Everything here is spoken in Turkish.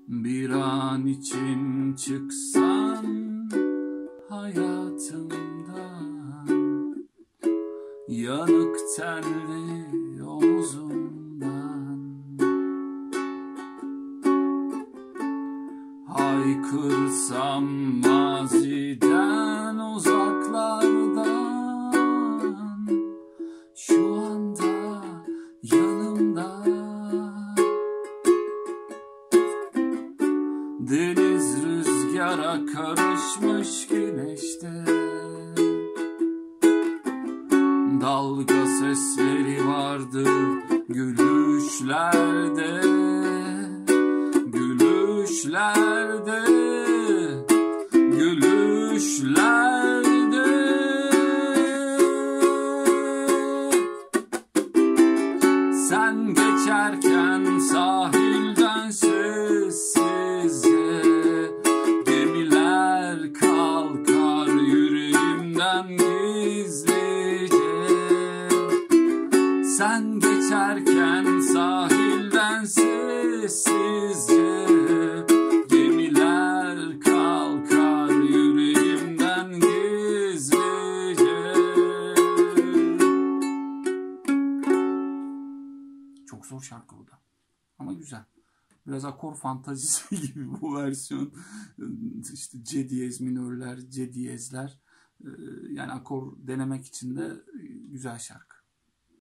Bir an için çıksan hayatımdan, yanık tenli omuzumdan, haykırsam maziden uzaklardan, şu anda yanımda. Deniz rüzgara karışmış güneşte, dalga sesleri vardı gülüşlerde, gülüşlerde, gülüşlerde. Sen geçerken sahilden sessizce, gemiler kalkar yüreğimden gizlice. Sen geçerken sahilden sessizce, gemiler kalkar yüreğimden gizlice. Çok zor şarkı bu da ama güzel. Biraz akor fantazisi gibi bu versiyon. İşte C diyez minörler, C diyezler. Yani akor denemek için de güzel şarkı.